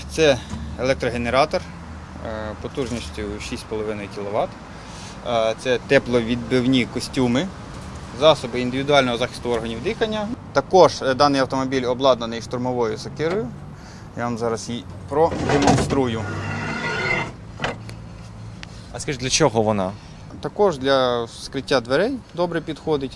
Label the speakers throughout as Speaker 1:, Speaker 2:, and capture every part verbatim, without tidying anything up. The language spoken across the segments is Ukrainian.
Speaker 1: Це електрогенератор потужністю шість з половиною кіловат. Це тепловідбивні костюми, засоби індивідуального захисту органів дихання. Також даний автомобіль обладнаний штурмовою сокирою. Я вам зараз її продемонструю.
Speaker 2: А скажіть, для чого вона?
Speaker 1: Також для вскриття дверей добре підходить.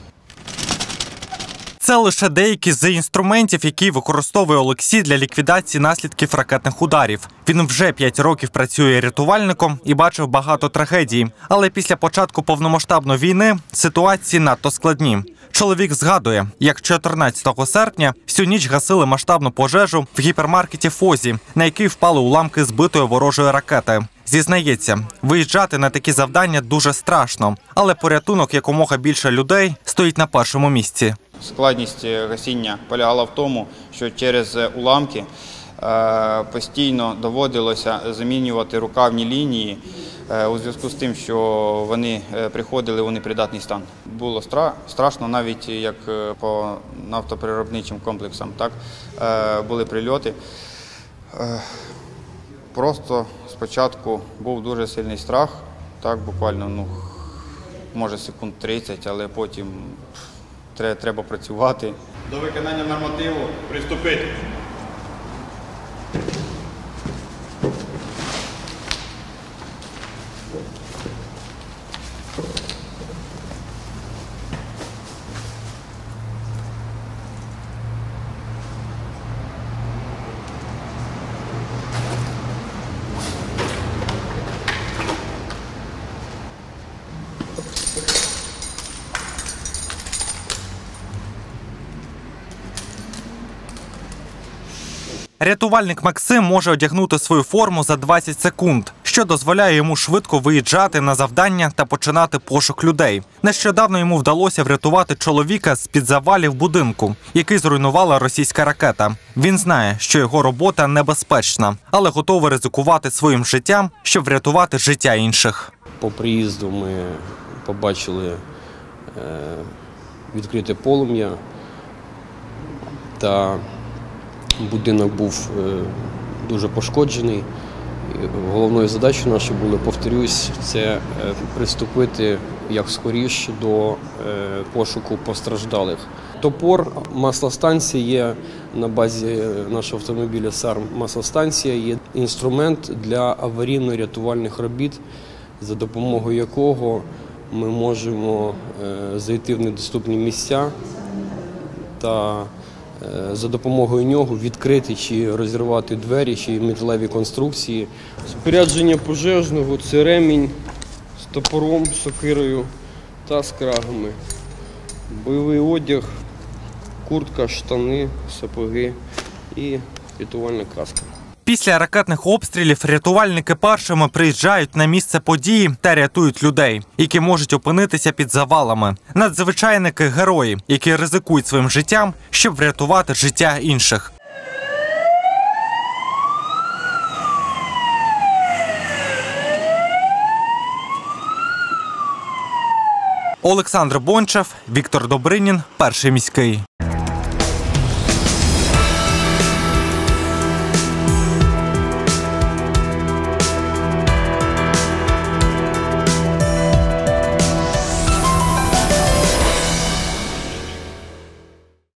Speaker 3: Це лише деякі з інструментів, які використовує Олексій для ліквідації наслідків ракетних ударів. Він вже п'ять років працює рятувальником і бачив багато трагедій. Але після початку повномасштабної війни ситуації надто складні. Чоловік згадує, як чотирнадцятого серпня всю ніч гасили масштабну пожежу в гіпермаркеті «Фозі», на який впали уламки збитої ворожої ракети. Зізнається, виїжджати на такі завдання дуже страшно, але порятунок якомога більше людей стоїть на першому місці.
Speaker 1: Складність гасіння полягала в тому, що через уламки постійно доводилося замінювати рукавні лінії у зв'язку з тим, що вони приходили у непридатний стан. Було страшно навіть як по нафтопереробничим комплексам, так були прильоти. Просто спочатку був дуже сильний страх, так буквально, ну, може секунд тридцять, але потім треба працювати. До виконання нормативу приступити.
Speaker 3: Рятувальник Максим може одягнути свою форму за двадцять секунд, що дозволяє йому швидко виїжджати на завдання та починати пошук людей. Нещодавно йому вдалося врятувати чоловіка з-під завалів будинку, який зруйнувала російська ракета. Він знає, що його робота небезпечна, але готовий ризикувати своїм життям, щоб врятувати життя інших.
Speaker 4: По приїзду ми побачили відкрите полум'я та будинок був дуже пошкоджений. Головною задачею нашою було, повторюсь, це приступити як скоріше до пошуку постраждалих. Топор, маслостанція є на базі нашого автомобіля САР. Маслостанція є інструмент для аварійно-рятувальних робіт, за допомогою якого ми можемо зайти в недоступні місця та за допомогою нього відкрити чи розірвати двері, чи металеві конструкції. Спорядження пожежного – це ремінь з топором, сокирою та з крагами. Бойовий одяг, куртка, штани, сапоги і рятувальна каска.
Speaker 3: Після ракетних обстрілів рятувальники першими приїжджають на місце події та рятують людей, які можуть опинитися під завалами. Надзвичайники – герої, які ризикують своїм життям, щоб врятувати життя інших. Олександр Бончев, Віктор Добринін, Перший міський.